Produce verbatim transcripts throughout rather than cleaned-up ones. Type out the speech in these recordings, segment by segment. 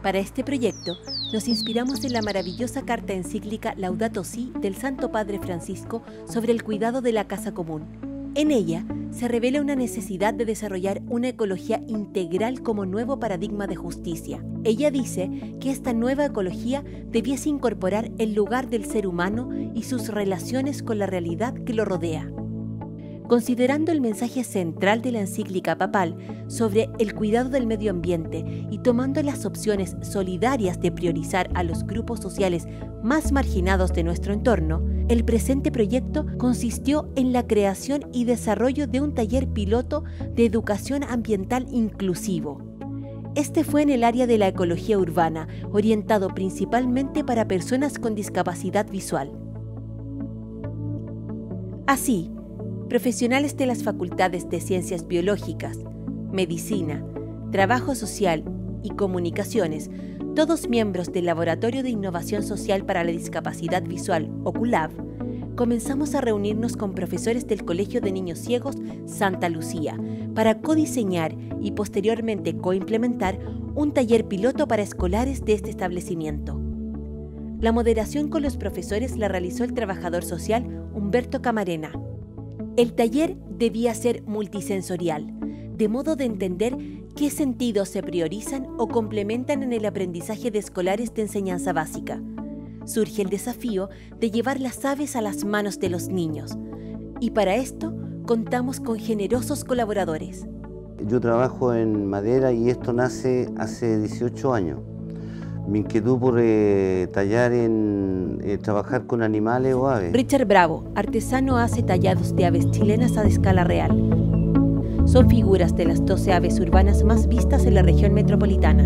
Para este proyecto, nos inspiramos en la maravillosa carta encíclica Laudato Si del Santo Padre Francisco sobre el cuidado de la casa común. En ella se revela una necesidad de desarrollar una ecología integral como nuevo paradigma de justicia. Ella dice que esta nueva ecología debiese incorporar el lugar del ser humano y sus relaciones con la realidad que lo rodea. Considerando el mensaje central de la encíclica papal sobre el cuidado del medio ambiente y tomando las opciones solidarias de priorizar a los grupos sociales más marginados de nuestro entorno, el presente proyecto consistió en la creación y desarrollo de un taller piloto de educación ambiental inclusivo. Este fue en el área de la ecología urbana, orientado principalmente para personas con discapacidad visual. Así, profesionales de las facultades de Ciencias Biológicas, Medicina, Trabajo Social y Comunicaciones, todos miembros del Laboratorio de Innovación Social para la Discapacidad Visual, OCULAV, comenzamos a reunirnos con profesores del Colegio de Niños Ciegos Santa Lucía para codiseñar y posteriormente coimplementar un taller piloto para escolares de este establecimiento. La moderación con los profesores la realizó el trabajador social Humberto Camarena. El taller debía ser multisensorial, de modo de entender qué sentidos se priorizan o complementan en el aprendizaje de escolares de enseñanza básica. Surge el desafío de llevar las aves a las manos de los niños, y para esto contamos con generosos colaboradores. Yo trabajo en madera y esto nace hace dieciocho años. Mi inquietud por eh, tallar en eh, trabajar con animales o aves. Richard Bravo, artesano, hace tallados de aves chilenas a escala real. Son figuras de las doce aves urbanas más vistas en la región metropolitana.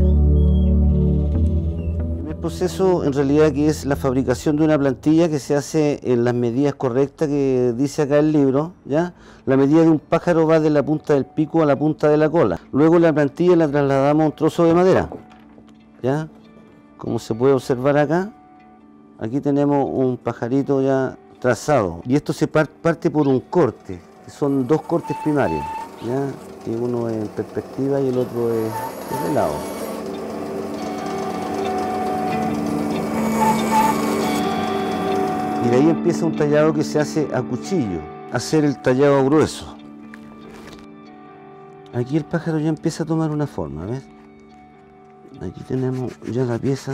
El proceso en realidad que es la fabricación de una plantilla que se hace en las medidas correctas que dice acá el libro, ¿ya? La medida de un pájaro va de la punta del pico a la punta de la cola. Luego la plantilla la trasladamos a un trozo de madera, ¿ya? Como se puede observar acá, aquí tenemos un pajarito ya trazado. Y esto se parte por un corte, que son dos cortes primarios, ¿ya? Que uno es en perspectiva y el otro es, es de lado. Y de ahí empieza un tallado que se hace a cuchillo, hacer el tallado grueso. Aquí el pájaro ya empieza a tomar una forma, ¿ves? Aquí tenemos ya la pieza.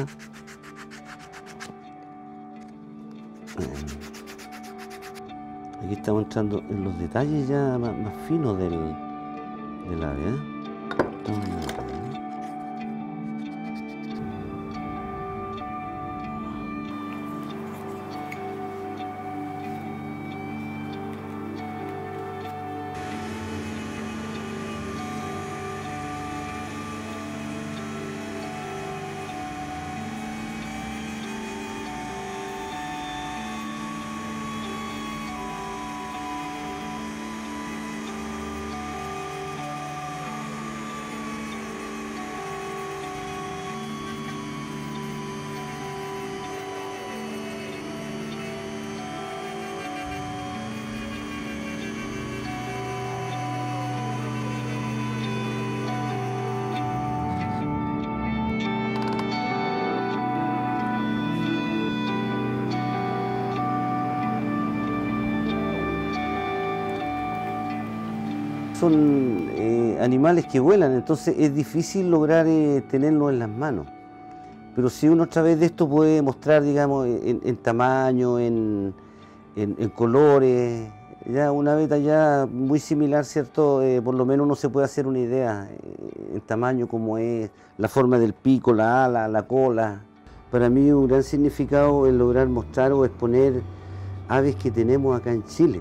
Aquí estamos entrando en los detalles ya más, más finos del, del ave, ¿eh? Son eh, animales que vuelan, entonces es difícil lograr eh, tenerlos en las manos. Pero si uno a través de esto puede mostrar, digamos, en, en tamaño, en, en, en colores, ya una vez ya muy similar, ¿cierto? Eh, por lo menos uno se puede hacer una idea eh, en tamaño, como es la forma del pico, la ala, la cola. Para mí un gran significado es lograr mostrar o exponer aves que tenemos acá en Chile.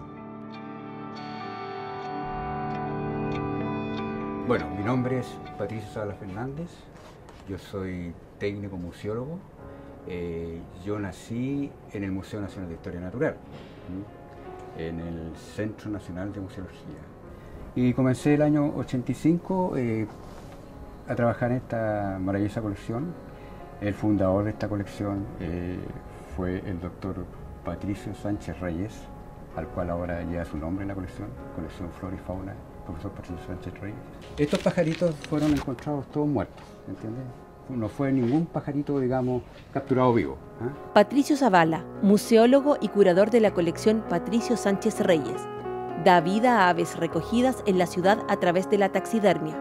Bueno, mi nombre es Patricio Sala Fernández, yo soy técnico museólogo. Eh, yo nací en el Museo Nacional de Historia Natural, ¿sí? En el Centro Nacional de Museología. Y comencé el año ochenta y cinco eh, a trabajar en esta maravillosa colección. El fundador de esta colección eh, fue el doctor Patricio Sánchez Reyes, al cual ahora lleva su nombre en la colección, Colección Flora y Fauna, profesor Patricio Sánchez Reyes. Estos pajaritos fueron encontrados todos muertos, ¿entiendes? no fue ningún pajarito, digamos, capturado vivo. ¿eh? Patricio Zavala, museólogo y curador de la colección Patricio Sánchez Reyes, da vida a aves recogidas en la ciudad a través de la taxidermia.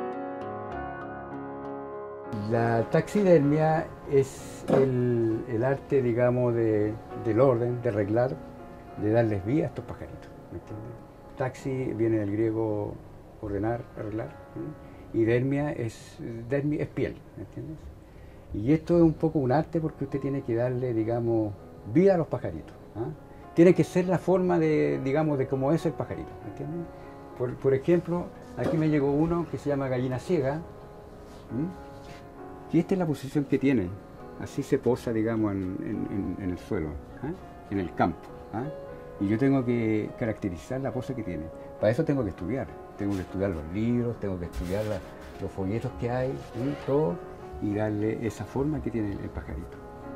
La taxidermia es el, el arte, digamos, de, del orden, de arreglar, de darles vida a estos pajaritos. ¿Me entiendes? Taxi viene del griego ordenar, arreglar, ¿eh? Y dermia es, dermia es piel, ¿me entiendes? Y esto es un poco un arte porque usted tiene que darle, digamos, vida a los pajaritos. ¿eh? Tiene que ser la forma de, digamos, de cómo es el pajarito, ¿me entiendes? Por, por ejemplo, aquí me llegó uno que se llama gallina ciega, ¿eh? Y esta es la posición que tiene, así se posa, digamos, en, en, en el suelo, ¿eh? En el campo. ¿eh? Y yo tengo que caracterizar la pose que tiene. Para eso tengo que estudiar, tengo que estudiar los libros, tengo que estudiar la, los folletos que hay, ¿eh? Todo, y darle esa forma que tiene el pajarito.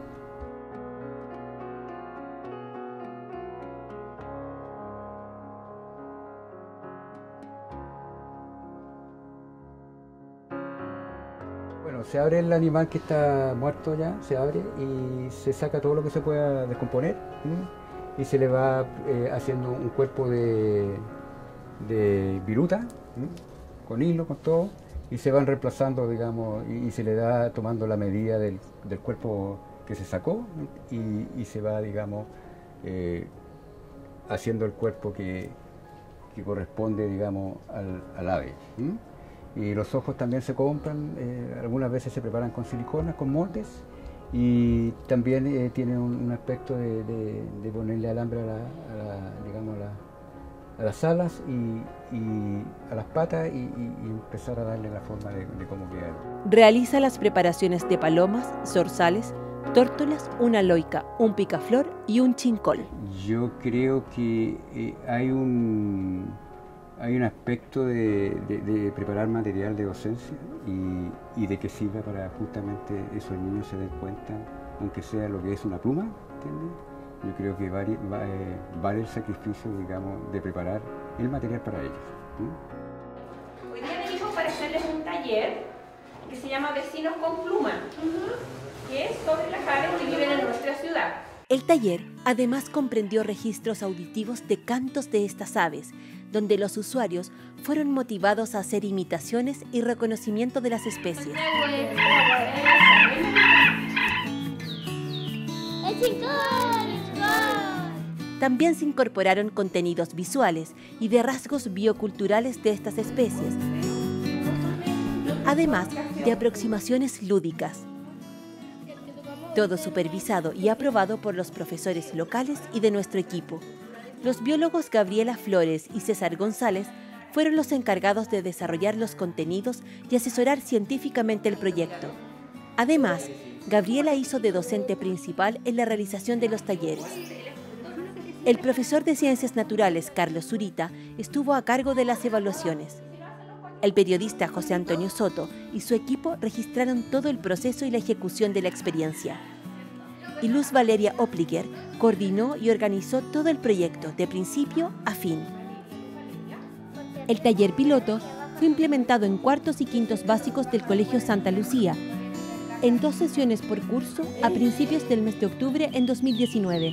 Bueno, se abre el animal que está muerto ya, se abre y se saca todo lo que se pueda descomponer, ¿sí? Y se le va eh, haciendo un cuerpo de, de viruta, ¿sí? Con hilo, con todo, y se van reemplazando, digamos, y, y se le da tomando la medida del, del cuerpo que se sacó y, y se va, digamos, eh, haciendo el cuerpo que, que corresponde, digamos, al, al ave. ¿sí? Y los ojos también se compran, eh, algunas veces se preparan con siliconas, con moldes, y también eh, tienen un, un aspecto de, de, de ponerle alambre a, la, a, la, digamos, a, la, a las alas y, y a las patas y, y, y empezar a darle la forma de, de cómo queda. Realiza las preparaciones de palomas, zorzales, tórtolas, una loica, un picaflor y un chincol. Yo creo que eh, hay un... Hay un aspecto de, de, de preparar material de docencia y, y de que sirva para justamente esos niños se den cuenta, aunque sea lo que es una pluma, ¿entiendes? Yo creo que vale, vale, vale el sacrificio, digamos, de preparar el material para ellos. ¿sí? Hoy día venimos para hacerles un taller que se llama Vecinos con Pluma, que es sobre las aves que viven en nuestra ciudad. El taller además comprendió registros auditivos de cantos de estas aves, donde los usuarios fueron motivados a hacer imitaciones y reconocimiento de las especies. También se incorporaron contenidos visuales y de rasgos bioculturales de estas especies, además de aproximaciones lúdicas. Todo supervisado y aprobado por los profesores locales y de nuestro equipo. Los biólogos Gabriela Flores y César González fueron los encargados de desarrollar los contenidos y asesorar científicamente el proyecto. Además, Gabriela hizo de docente principal en la realización de los talleres. El profesor de Ciencias Naturales, Carlos Zurita, estuvo a cargo de las evaluaciones. El periodista José Antonio Soto y su equipo registraron todo el proceso y la ejecución de la experiencia. Y Luz Valeria Opliger coordinó y organizó todo el proyecto de principio a fin. El taller piloto fue implementado en cuartos y quintos básicos del Colegio Santa Lucía, en dos sesiones por curso a principios del mes de octubre en dos mil diecinueve.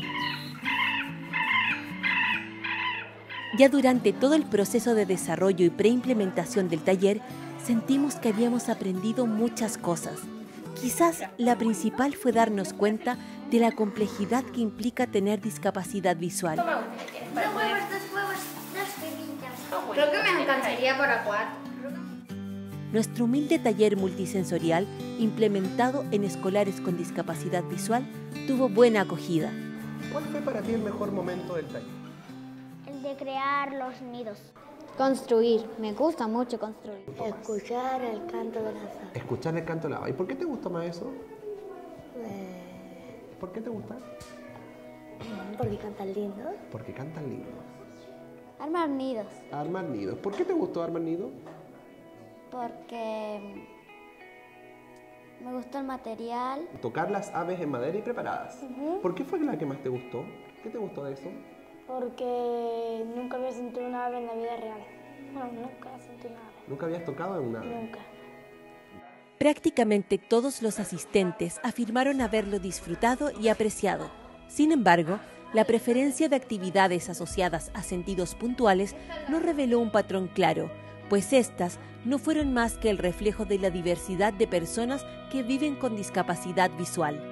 Ya durante todo el proceso de desarrollo y preimplementación del taller, sentimos que habíamos aprendido muchas cosas. Quizás la principal fue darnos cuenta de la complejidad que implica tener discapacidad visual. Dos huevos, dos huevos, dos pepitas. Creo que me alcanzaría para cuatro. Nuestro humilde taller multisensorial, implementado en escolares con discapacidad visual, tuvo buena acogida. ¿Cuál fue para ti el mejor momento del taller? El de crear los nidos. Construir, me gusta mucho construir. Escuchar el canto de las aves. Escuchar el canto de la ave. ¿Y por qué te gusta más eso? Eh, ¿Por qué te gusta? porque cantan lindo. Porque cantan lindo. Armar nidos. Armar nidos. ¿Por qué te gustó armar nidos? Porque me gustó el material. Tocar las aves en madera y preparadas. Uh-huh. ¿Por qué fue la que más te gustó? ¿Qué te gustó de eso? Porque nunca había sentido una ave en la vida real. Bueno, nunca sentí una ave. ¿Nunca habías tocado en una ave? Nunca. Prácticamente todos los asistentes afirmaron haberlo disfrutado y apreciado. Sin embargo, la preferencia de actividades asociadas a sentidos puntuales no reveló un patrón claro, pues estas no fueron más que el reflejo de la diversidad de personas que viven con discapacidad visual.